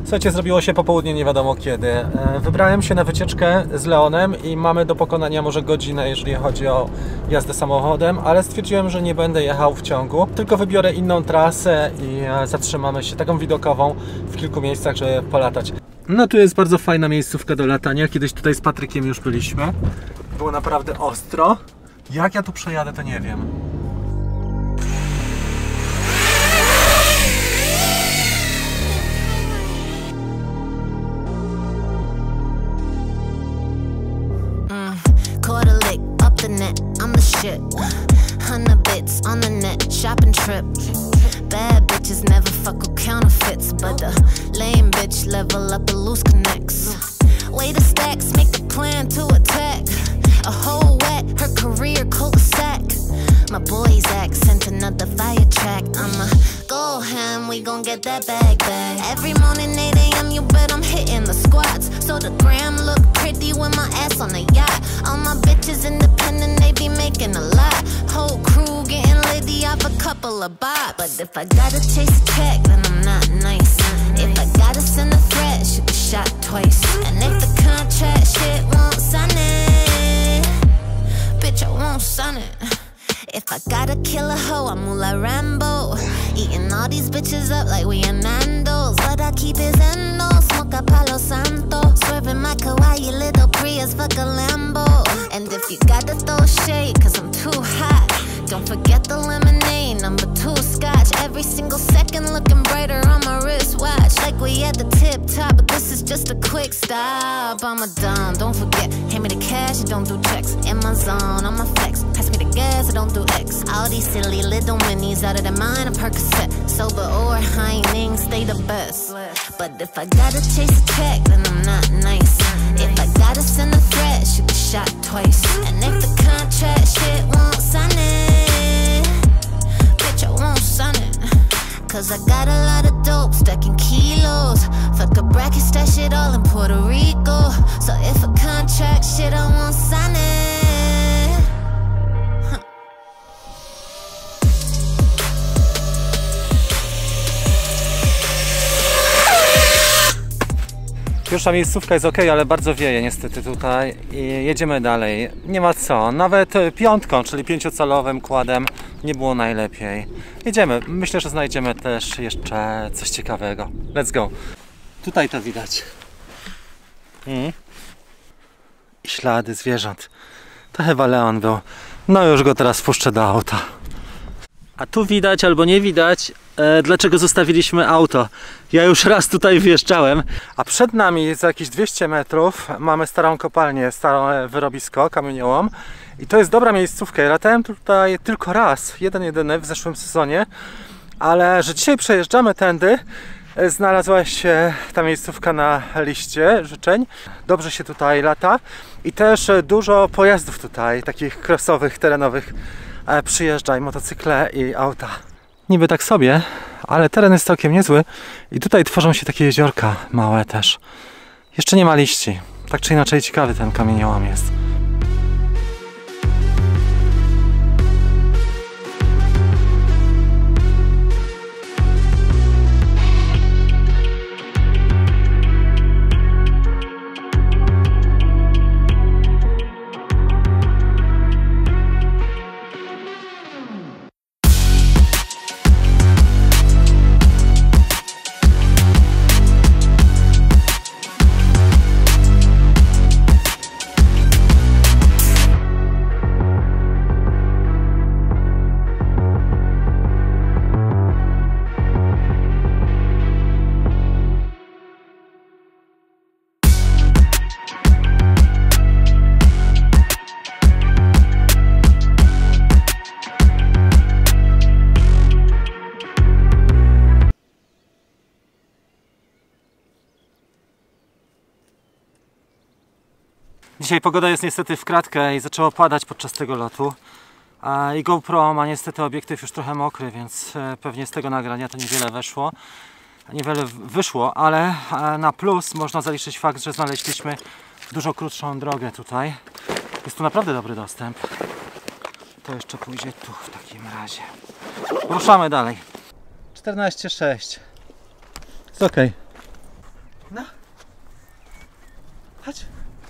Słuchajcie, zrobiło się popołudnie nie wiadomo kiedy. Wybrałem się na wycieczkę z Leonem i mamy do pokonania może godzinę, jeżeli chodzi o jazdę samochodem, ale stwierdziłem, że nie będę jechał w ciągu, tylko wybiorę inną trasę i zatrzymamy się taką widokową w kilku miejscach, żeby polatać. No tu jest bardzo fajna miejscówka do latania. Kiedyś tutaj z Patrykiem już byliśmy. Było naprawdę ostro. Jak ja tu przejadę, to nie wiem. Shit, 100 bits on the net, shopping trip. Bad bitches never fuck with counterfeits, but the lame bitch level up the loose connects. Way the stacks make a plan to attack. A whole wet, her career cul-de-sac. My boy's accent, another fire track. I'ma go ham, we gon' get that bag back. Every morning 8 AM, you bet I'm hitting the squats. So the gram look pretty with my ass on the yacht. All my bitches independent, they be making a lot. Whole crew getting litty off a couple of bops. But if I gotta chase a check, then I'm not nice. If I gotta send a threat, should be shot twice. And if the contract shit won't sign it, bitch, I won't sign it. If I gotta kill a hoe, I'm Mula Rambo. Eating all these bitches up like we are Nando's. But I keep his endo, smoke a Palo Santo. Swerving my kawaii little Prius, fuck a Lambo. And if you gotta throw shade, cause I'm too hot, don't forget the lemonade, number 2 scotch. Every single second looking brighter on my wristwatch. Like we at the tip top, but this is just a quick stop. I'm a dumb, don't forget, hand me the cash, don't do checks. In my zone, on my flex, pass me the gas, I don't do X. All these silly little minis out of their mind, a Percocet. Sober or Heineng, stay the best. But if I gotta chase a check, then I'm not nice. If I gotta send a threat, should be shot twice. And if the contract shit won't sign it, bitch, I won't sign it. Cause I got a lot of dope stuck in kilos. Fuck a bracket, stash shit all in Puerto Rico. So if a contract shit, I won't sign it. Pierwsza miejscówka jest ok, ale bardzo wieje niestety tutaj i jedziemy dalej. Nie ma co, nawet piątką, czyli 5-calowym kładem nie było najlepiej. Jedziemy, myślę, że znajdziemy też jeszcze coś ciekawego. Let's go. Tutaj to widać. I ślady zwierząt. To chyba Leon był. No już go teraz wpuszczę do auta. A tu widać albo nie widać, dlaczego zostawiliśmy auto. Ja już raz tutaj wjeżdżałem, a przed nami za jakieś 200 metrów mamy starą kopalnię, stare wyrobisko, kamieniołom. I to jest dobra miejscówka. Ja latałem tutaj tylko raz, jedyny w zeszłym sezonie, ale że dzisiaj przejeżdżamy tędy, znalazła się ta miejscówka na liście życzeń. Dobrze się tutaj lata i też dużo pojazdów tutaj, takich crossowych, terenowych przyjeżdża, i motocykle, i auta. Niby tak sobie, ale teren jest całkiem niezły i tutaj tworzą się takie jeziorka małe też. Jeszcze nie ma liści. Tak czy inaczej ciekawy ten kamieniołom jest. Dzisiaj pogoda jest niestety w kratkę i zaczęło padać podczas tego lotu. I GoPro ma niestety obiektyw już trochę mokry, więc pewnie z tego nagrania to niewiele wyszło, ale na plus można zaliczyć fakt, że znaleźliśmy dużo krótszą drogę tutaj. Jest tu naprawdę dobry dostęp. To jeszcze pójdzie tu w takim razie. Ruszamy dalej. 14,6. Jest ok. No. Chodź.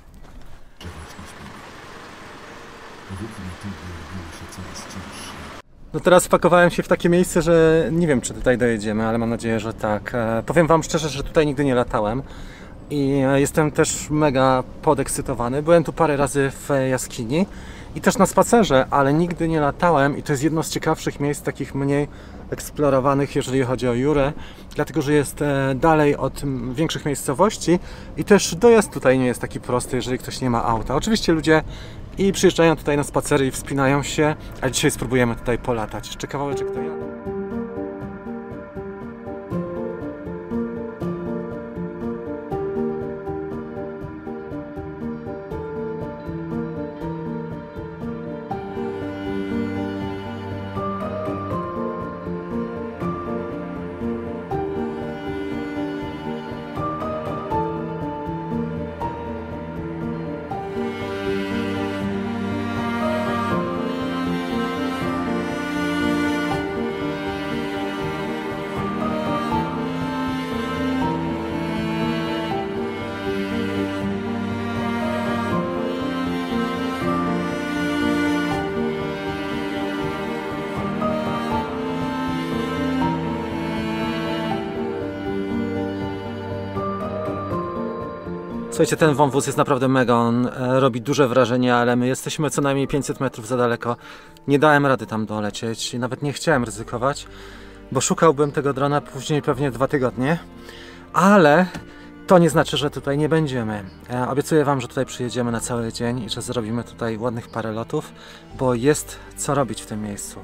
No teraz wpakowałem się w takie miejsce, że nie wiem, czy tutaj dojedziemy, ale mam nadzieję, że tak. Powiem wam szczerze, że tutaj nigdy nie latałem i jestem też mega podekscytowany. Byłem tu parę razy w jaskini i też na spacerze, ale nigdy nie latałem i to jest jedno z ciekawszych miejsc, takich mniej eksplorowanych, jeżeli chodzi o Jurę, dlatego że jest dalej od większych miejscowości i też dojazd tutaj nie jest taki prosty, jeżeli ktoś nie ma auta. Oczywiście ludzie i przyjeżdżają tutaj na spacery i wspinają się, a dzisiaj spróbujemy tutaj polatać. Jeszcze kawałeczek do jadu. Słuchajcie, ten wąwóz jest naprawdę mega, on robi duże wrażenie, ale my jesteśmy co najmniej 500 metrów za daleko. Nie dałem rady tam dolecieć, nawet nie chciałem ryzykować, bo szukałbym tego drona później pewnie 2 tygodnie, ale to nie znaczy, że tutaj nie będziemy. Obiecuję wam, że tutaj przyjedziemy na cały dzień i że zrobimy tutaj ładnych parę lotów, bo jest co robić w tym miejscu.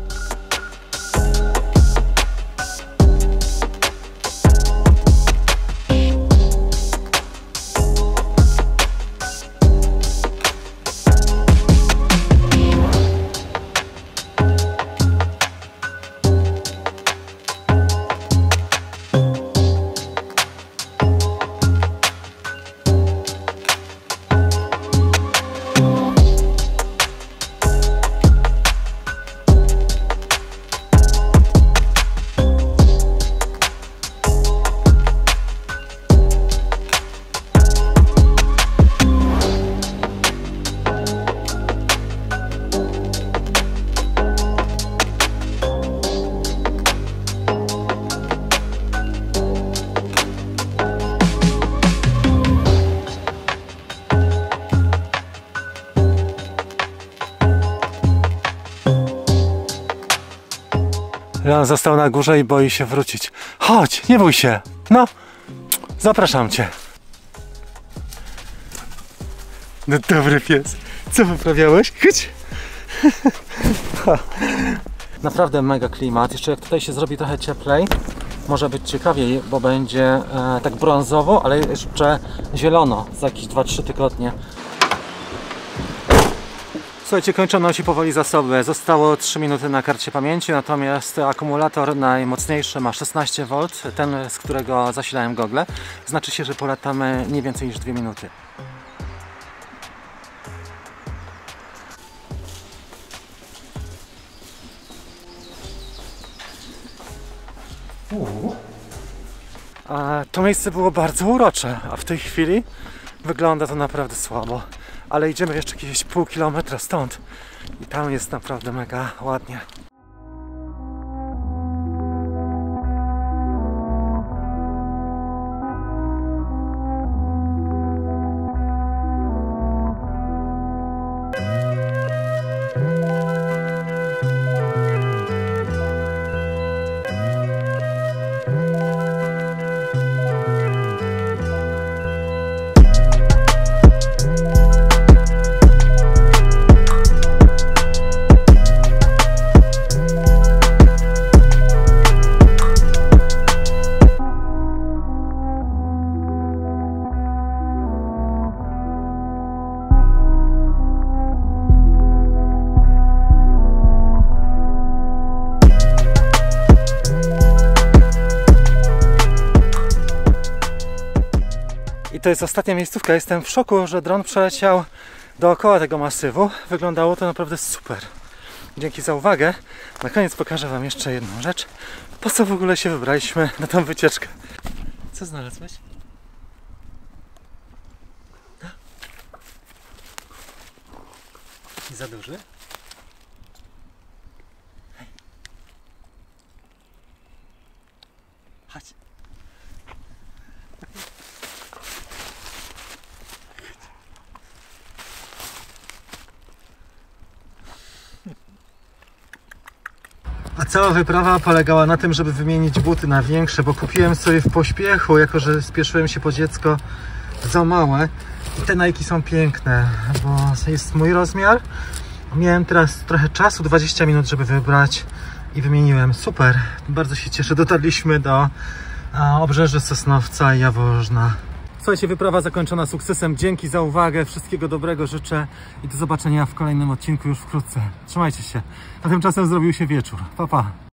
Leon został na górze i boi się wrócić. Chodź, nie bój się. No, zapraszam cię. No dobry pies. Co wyprawiałeś? Chodź. Naprawdę mega klimat. Jeszcze jak tutaj się zrobi trochę cieplej, może być ciekawiej, bo będzie tak brązowo, ale jeszcze zielono za jakieś 2-3 tygodnie. Słuchajcie, kończono się powoli zasoby. Zostało 3 minuty na karcie pamięci, natomiast akumulator najmocniejszy ma 16 V, ten z którego zasilałem gogle. Znaczy się, że polatamy nie więcej niż 2 minuty. To miejsce było bardzo urocze, a w tej chwili wygląda to naprawdę słabo. Ale idziemy jeszcze jakieś pół kilometra stąd i tam jest naprawdę mega ładnie. I to jest ostatnia miejscówka. Jestem w szoku, że dron przeleciał dookoła tego masywu. Wyglądało to naprawdę super. Dzięki za uwagę. Na koniec pokażę wam jeszcze jedną rzecz. Po co w ogóle się wybraliśmy na tą wycieczkę? Co znalazłeś? Nie za duży? Chodź. A cała wyprawa polegała na tym, żeby wymienić buty na większe, bo kupiłem sobie w pośpiechu, jako że spieszyłem się po dziecko, za małe. I te Nike są piękne, bo jest mój rozmiar. Miałem teraz trochę czasu, 20 minut, żeby wybrać i wymieniłem. Super, bardzo się cieszę. Dotarliśmy do obrzeży Sosnowca i Jaworzna. Słuchajcie, wyprawa zakończona sukcesem. Dzięki za uwagę, wszystkiego dobrego życzę i do zobaczenia w kolejnym odcinku już wkrótce. Trzymajcie się. A tymczasem zrobił się wieczór. Pa, pa.